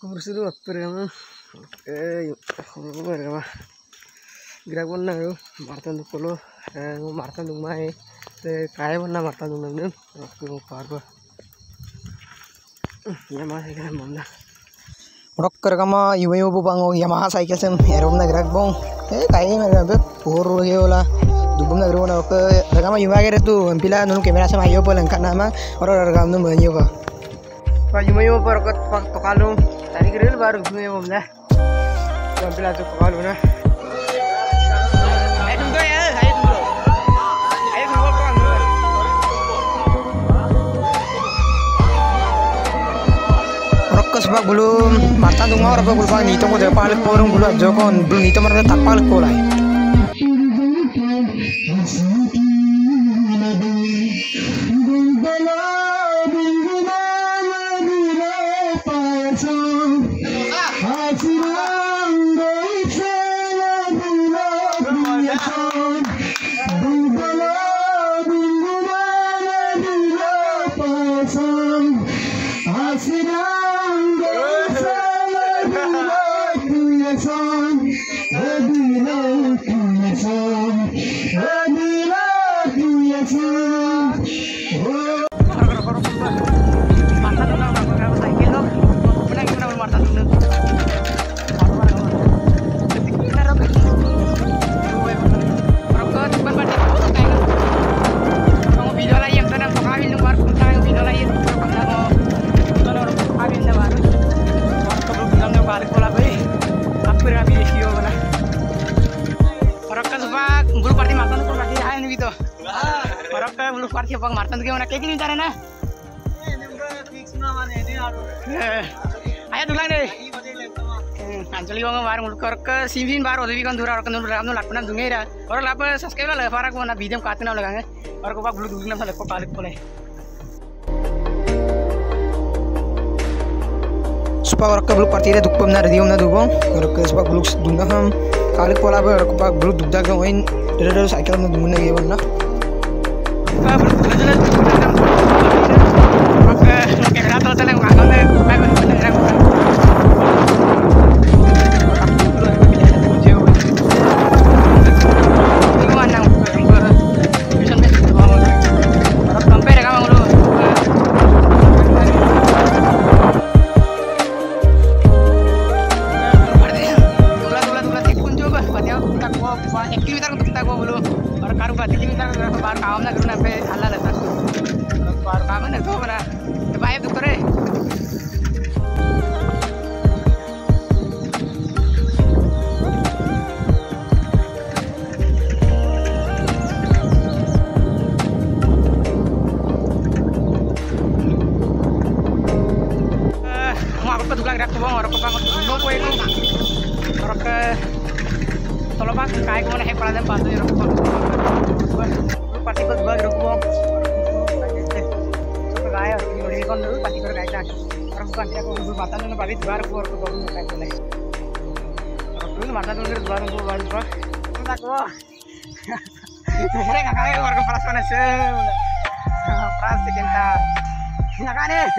Kursi itu apa ya mah? Kamu apa? Gerak mana yo? Martan tuh kalau, martan tuh mah kaya mana martan tuh nang aku parba. Ya mah saya kan mana? Rok kerama ibu bango Yamaha cycle sem erom na gerak bong. Kaya mana be por lagi olah. Dubung na gerona ke kerama ibu aja itu pila nunu kamera sama ayo pola angkat nama orang rekam nunu banyak kok. Pak Yumayo perkot pak tokalu tadi kira baru Yumayo mana? Pila tuh tokalu na. Ayo tunggu ya, ayo tunggu. Ayo tunggu perang. Rokkes bak belum mata tunggu orang bak belum nih tunggu deh palik porong belum jokon belum nih teman tak palik kolai. Belum party bang Martin tuh gimana kayak gini caranya? Ayo dulang deh. Anjali bang baru muluk ke simin baru tapi kan dura kan dura kan lakukan dungera. Orang lapa subscribe lah farak mana video katin lah kan? Orang kau belum dulu nama lekok kalik boleh. Supaya orang belum party deh dukpam nari diom na dubong. Orang supaya belum dunga ham kalik pola ber orang belum dukda kan oin dari cycle na dunga na gimana? Kalau pak kayak kemana hek pelajaran bantu ya aku pasti ikut gua gitu gua kayak ini kan dulu pasti kayak kan orang bukan dia aku dulu mata dulu pasti baru gua aku baru kayak boleh dulu mata dulu baru gua baru gua tak gua saya nggak kayak warga peras mana sih peras kita nggak kan nih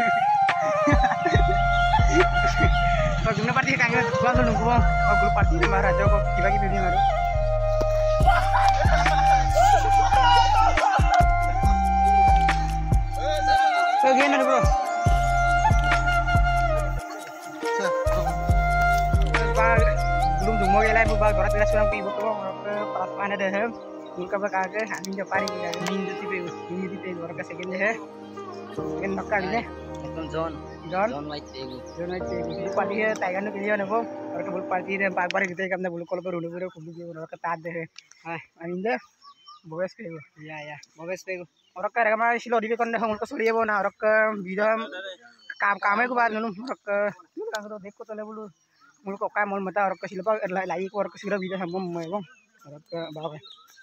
kalau guna party kangen gua nunggu bang kalau gua party di Maharaja kok dibagi video baru so gimana bro belum tunggu ya lah bubal berat tidak sudah ibu tuh ke peras mana deh muka berkagak angin jepari angin di pe orang kesekian deh kan bakal ini John White party है tiger ने किया ना वो और के bull party ने पार पार किते हमने बुल कॉल पर उड़े उड़े कुल के और के ताद दे हां आइंदे बोगस पे या बोगस पे और के रमा सिलो डिबे करने हम को सलिए ना और के बिदा काम है को बात नु और के तो देखो तले बुल मुल को का मोल मता और के सिलो लाई को और के सिलो बिदा हम मैं वो और के बाबा